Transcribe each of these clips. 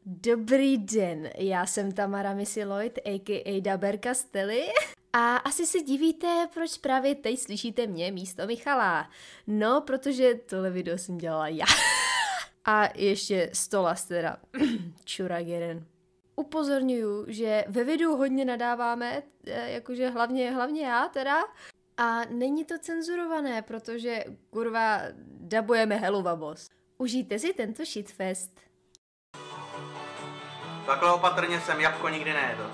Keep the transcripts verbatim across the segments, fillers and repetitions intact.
Dobrý den, já jsem Tamara Missy Lloyd, a k a. Daber Castelli. A asi se divíte, proč právě teď slyšíte mě místo Michala. No, protože tohle video jsem dělala já. A ještě Stolas teda. Čurák jeden. Upozorňuju, že ve videu hodně nadáváme, jakože hlavně, hlavně já teda. A není to cenzurované, protože kurva dabujeme Helluva Boss. Užijte si tento shitfest. Takhle opatrně jsem jabko nikdy nejedl.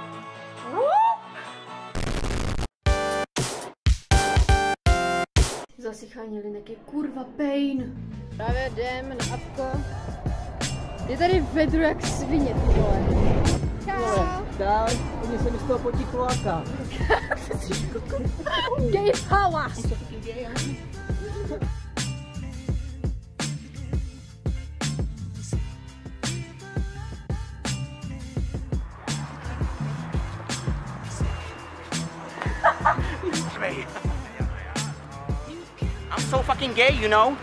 Zasychání linek je kurva pain. Právě jdem na apko. Je tady vedro jak svině, ty vole. Čau. Dál, oni se mi z toho potí kloaka. Gay power. I'm so fucking gay, you know?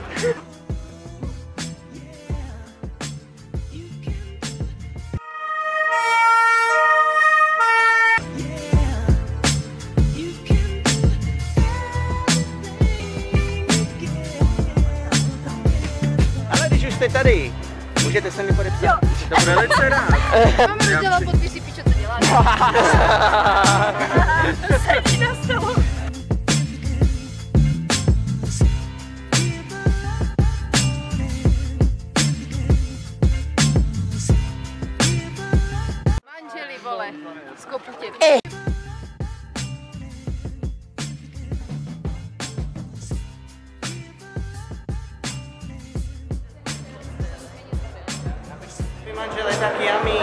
Ale když už jste tady, můžete se mi podepsat. Jo. To bude velice rád. Mám rozdělat podpisy, pičo, co děláš? Sedí na stolu. Manželi, vole, skopu tě. Vy manžele tak yummy.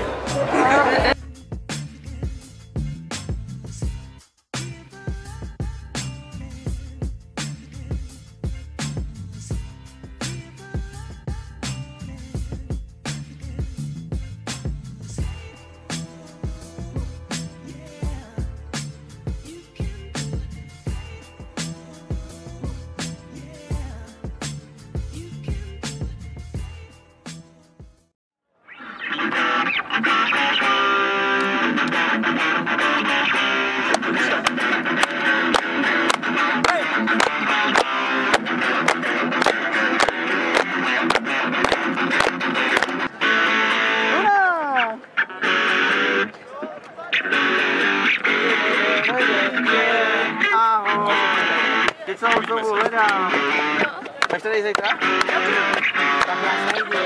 Teď celou dobu hledám. Tak tady zítra? Tak nás nejde.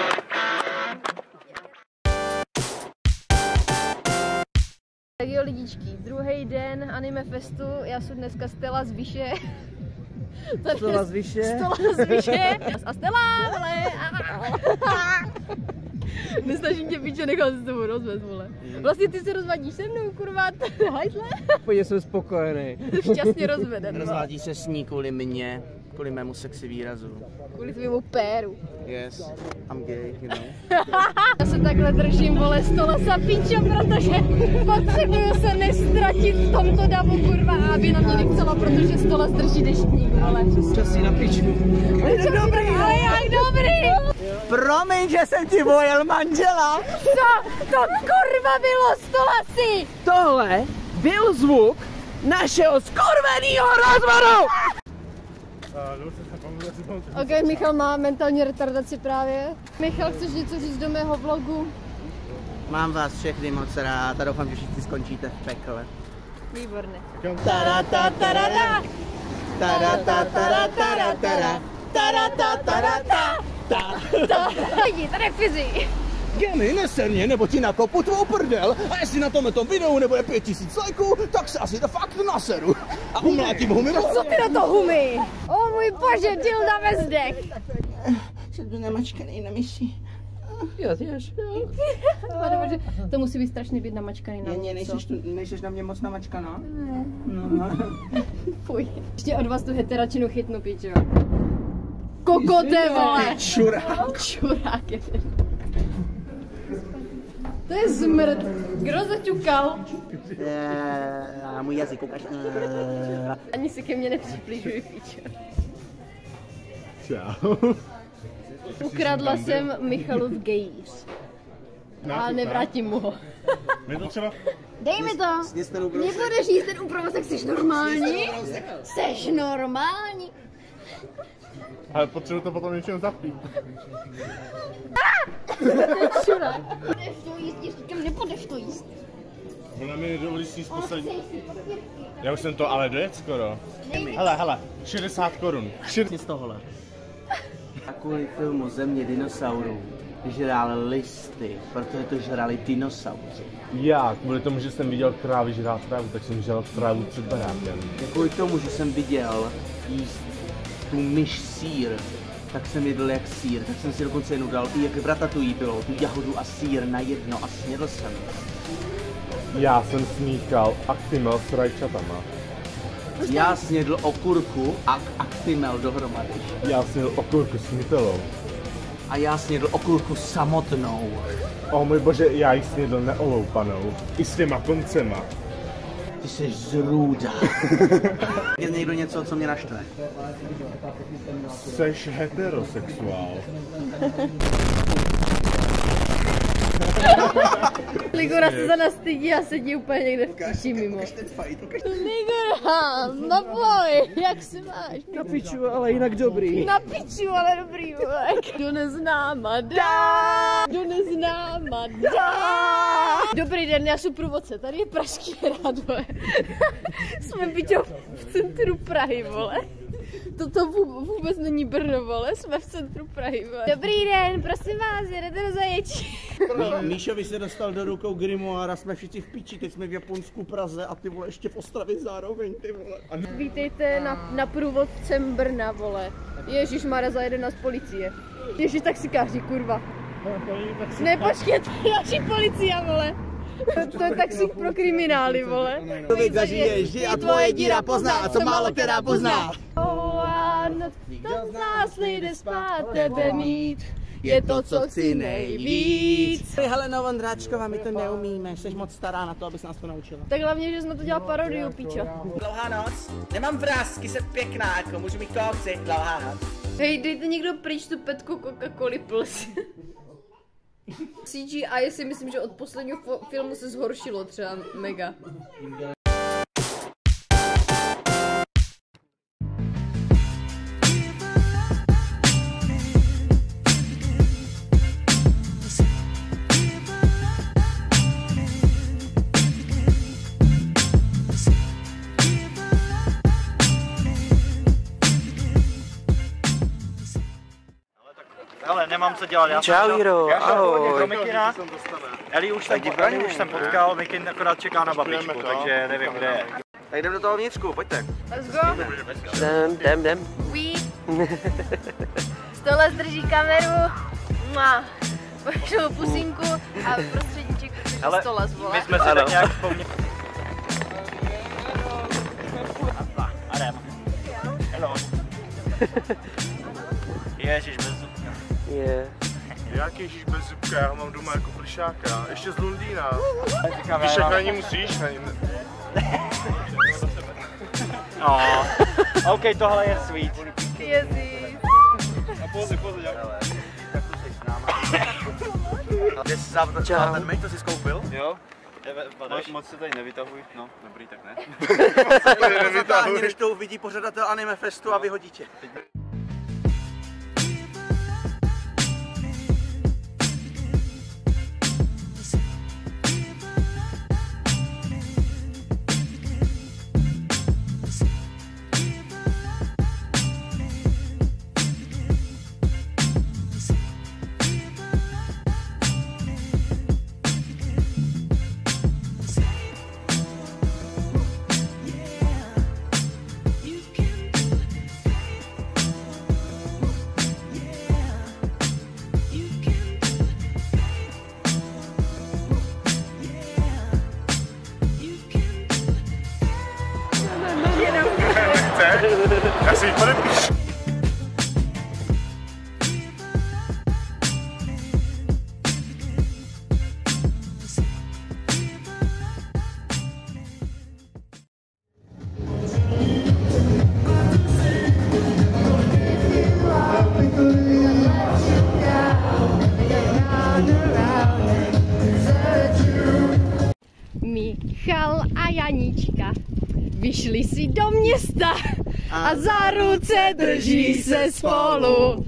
Tak jo lidičky, druhý den Anime Festu, já jsem dneska Stella z Vyše. Stella z Vyše? Stella z Vyše. A Stella, vole. Nesnažím tě, piče, nechal se s tebou rozvést, vole. Vlastně ty se rozvadíš se mnou, kurva, hajzle. Pojď, jsem spokojený. Šťastně rozveden. Rozvádí se s ní kvůli mně, kvůli mému sexy výrazu. Kvůli tvému péru. Yes, I'm gay, you know. Já se takhle držím, vole, Stolasa, pičo, protože potřebuju se nestratit v tomto davu, kurva, aby na mě nechcela, protože Stolas drží deštník, vole. Časí na pičku. Ale dobrý, ale jak dobrý! Promiň, že jsem ti vojel manžela. Co to kurva bylo, Stolasi? Tohle byl zvuk našeho skurvenýho rozvodu. Ok, Michal má mentální retardaci právě. Michal, chceš něco říct do mého vlogu? Mám vás všechny moc rád a doufám, že všichni skončíte v pekle. Výborně. Tarata, tarata. Tarata, tarata, tarata. Tarata, tarata. Lidi, tady je fyzi. Gemy, neser mě, nebo ti nakopu tvou prdel. A jestli na tomhle tom videu nebude pět tisíc lajků, tak se asi de fakt naseru. A umlátím humy. Co ty na to humy? O můj bože, dilda ve zdech. Jsem tu namačkaný na myši. Jo, těž. To musí být strašně být namačkaný na mě. Nejseš, tu, nejseš na mě moc namačkaná? Ne. No. Fuj. Ještě od vás tu heteračinu chytnu, pičo. Kokote, vole. Čurák. Čurák je ten. To je zmrt. Kdo zaťukal? Uh, můj jazyk, ukaž. Uh. Ani si ke mně nepřiblížuj, píčo. Čau. Ukradla jsem Michalův gays. A nevrátím mu ho. My to třeba... Dej mi to! Nebudeš jíst ten úprovozek, jsi normální? Jsi normální? Ale potřebuji to potom něčem zapít. Nebudeš to jíst, říkám, nebudeš to jíst. Ona mi nedovolí sníst poslední. Já už jsem to ale dojet skoro. Hele, hele, šedesát korun. šedesát z tohohle. A kvůli filmu Země dinosaurů žrál listy, protože to žrali dinosauři. Já, kvůli tomu, že jsem viděl krávy žrát trávu, tak jsem žral trávu před barákem. Kvůli tomu, že jsem viděl jíst tu myš sýr, tak jsem jedl jak sýr, tak jsem si dokonce jednou dal i jak v Ratatouille bylo, tu jahodu a sýr na jedno a snědl jsem. Já jsem smíchal Actimel s rajčatama. Já snědl okurku a Actimel dohromady. Já snědl okurku s nutelou. A já snědl okurku samotnou. O můj bože, já ji snědl neoloupanou. I s těma koncema. Ty jsi zrůda. Je někdo něco, co mě naštve? Seš heterosexuál. Ligora se za nás stydí a sedí úplně někde v kůži mimo. Ligora, no boj, jak se máš? Na piču, ale jinak dobrý. Na piču, ale dobrý, vole. Kdo neznáma dá, kdo neznáma dá. Dobrý den, já jsem průvodce, tady je Pražský hrad, vole. Jsme byťo v centru Prahy, vole. Toto vůbec není Brno, vole, jsme v centru Prahy, vole. Dobrý den, prosím vás, jedete do Zaječí. Míšovi se dostal do rukou grimoára, jsme všichni v piči, teď jsme v Japonsku, Praze a ty vole ještě v Ostravě zároveň, ty vole. Vítejte na, na průvodcem Brna, vole. Ježišmarja, zajede nás policie. Ježiš, taxikáři, kurva. Ne, počkej, to je naši policia, vole. To je taxík pro kriminály, vole. Člověk zažije vždy a tvoje díra pozná, a co málo která pozná. To z nás nejde spát tebe mít, je to, co chci nejvíc. Helena Vondráčková, my to neumíme, jsi moc stará na to, abys nás to naučila. Tak hlavně, že jsme to dělali parodiu, píčo. Dlouhá noc, nemám vrásky, jsem pěkná, jako můžu mít koupci, dlouhá noc. Hej, dejte někdo pryč tu petku Coca-Coly plus. C G I si myslím, že od posledního filmu se zhoršilo třeba mega. Ale nemám co dělat, já Čau, Jiro, ahoj. Mikina. Eli už jsem, Eli už jsem potkal, Mikin akorát čeká na babičku, takže nevím, kde je. Tak jdem do toho vnitřku, pojďte. Let's go. Jdem, jdem, jdem. Oui. Stole zdrží kameru. Mua. Pošlu pusinku a prostředníček, protože Stola zvole. My jsme si tak nějak vzpomněli. A jdem. Hello. Ježiš, bez zubka. Je. Jak ježíš bez zubka, já ho mám doma jako plišáka, ještě z Londýna. Víš, jak na ní musíš? Na ní... No. OK, tohle je sweet. Jezdí. A pozor, pozor, jak... Kde jsi zavřel ten meď, to jsi skoupil? Jo. Moc, moc se tady nevytahuj, no, dobrý, tak ne. Zatáhni, než to uvidí pořadatel Anime Festu a vyhodí tě. Já si ji podepíšu. Michal a Janíčka vyšli si do města a za ruce drží se spolu.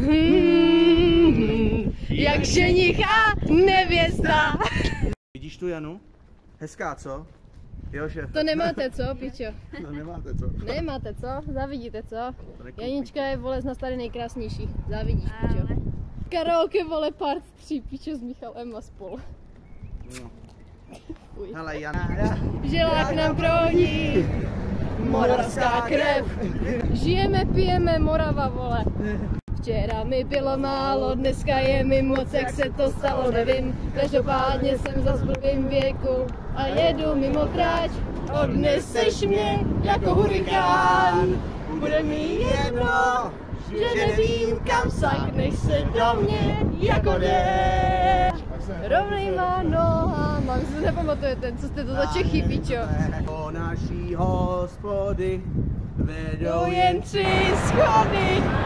Hmm, jak ženich a nevěsta. Vidíš tu Janu? Hezká, co? Jo, šéf. To nemáte co, pičo? No nemáte co? Nemáte co? Zavidíte co? Janička je vole z nás tady nejkrásnější. Zavidíš, pičo. Karaoke vole part tři, pičo s Michalem a spolu. No. Hele, Jana. Žilák nám proudí, moravská krev. Žijeme, pijeme, Morava, vole. Včera mi bylo málo, dneska je mi moc, jak se to stalo, nevím. Každopádně jsem za blbým věku a jedu mimo tráť. Odneseš mě jako hurikán, bude mi jedno, že nevím kam sakneš se do mě jako déšť. Rovnýma nohama, vy si nepamatujete, co jste to za Čechy, pičo. O naší hospody vedou jen tři schody.